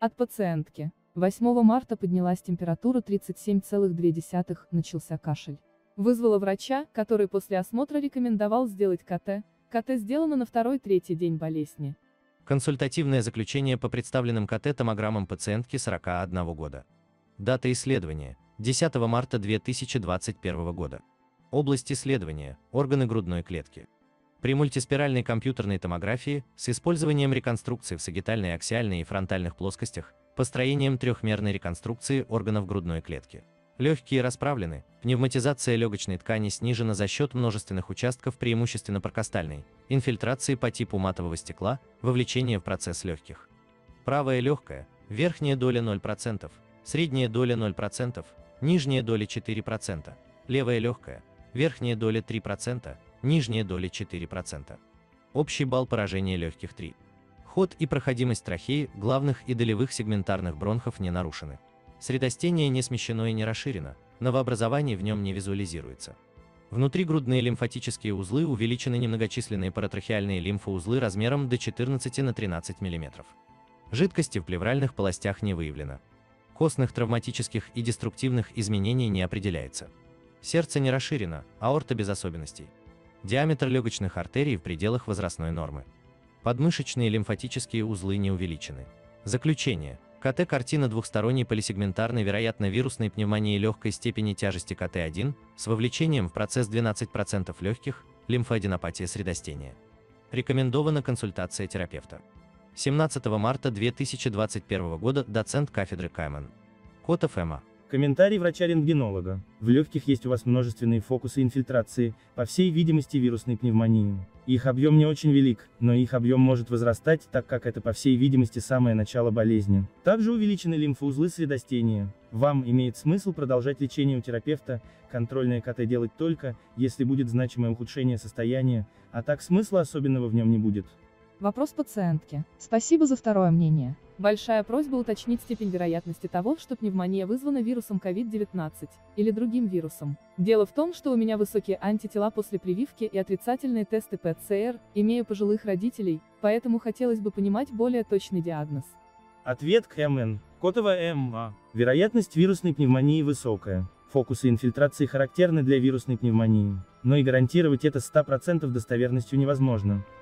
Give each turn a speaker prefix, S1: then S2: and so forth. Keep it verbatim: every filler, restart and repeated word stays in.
S1: От пациентки. восьмого марта поднялась температура тридцать семь целых две десятых, начался кашель. Вызвала врача, который после осмотра рекомендовал сделать КТ. КТ сделано на второй-третий день болезни.
S2: Консультативное заключение по представленным КТ-томограммам пациентки сорока одного года. Дата исследования – десятого марта две тысячи двадцать первого года. Область исследования – органы грудной клетки. При мультиспиральной компьютерной томографии с использованием реконструкции в сагитальной, аксиальной и фронтальных плоскостях, построением трехмерной реконструкции органов грудной клетки. Легкие расправлены, пневматизация легочной ткани снижена за счет множественных участков, преимущественно прокостальной, инфильтрации по типу матового стекла, вовлечения в процесс легких. Правая легкая, верхняя доля ноль процентов, средняя доля ноль процентов, нижняя доля четыре процента, левая легкая, верхняя доля три процента, нижняя доля четыре процента. Общий балл поражения легких три. Ход и проходимость трахеи, главных и долевых сегментарных бронхов не нарушены. Средостение не смещено и не расширено, новообразований в нем не визуализируется. Внутригрудные лимфатические узлы увеличены, немногочисленные паратрахеальные лимфоузлы размером до четырнадцати на тринадцать миллиметров. Жидкости в плевральных полостях не выявлено. Костных травматических и деструктивных изменений не определяется. Сердце не расширено, аорта без особенностей. Диаметр легочных артерий в пределах возрастной нормы. Подмышечные лимфатические узлы не увеличены. Заключение. КТ-картина двухсторонней полисегментарной, вероятно вирусной пневмонии легкой степени тяжести КТ один с вовлечением в процесс двенадцать процентов легких, лимфоаденопатия средостения. Рекомендована консультация терапевта. семнадцатого марта две тысячи двадцать первого года доцент кафедры КМН. Котов М А.
S3: Комментарий врача-рентгенолога. В легких есть у вас множественные фокусы инфильтрации, по всей видимости вирусной пневмонии. Их объем не очень велик, но их объем может возрастать, так как это по всей видимости самое начало болезни. Также увеличены лимфоузлы средостения. Вам имеет смысл продолжать лечение у терапевта, контрольное КТ делать только, если будет значимое ухудшение состояния, а так смысла особенного в нем не будет.
S1: Вопрос пациентки. Спасибо за второе мнение. Большая просьба уточнить степень вероятности того, что пневмония вызвана вирусом ковид девятнадцать или другим вирусом. Дело в том, что у меня высокие антитела после прививки и отрицательные тесты П Ц Р, имею пожилых родителей, поэтому хотелось бы понимать более точный диагноз.
S3: Ответ К М Н. Котова М А. Вероятность вирусной пневмонии высокая. Фокусы инфильтрации характерны для вирусной пневмонии, но и гарантировать это ста процентов достоверностью невозможно.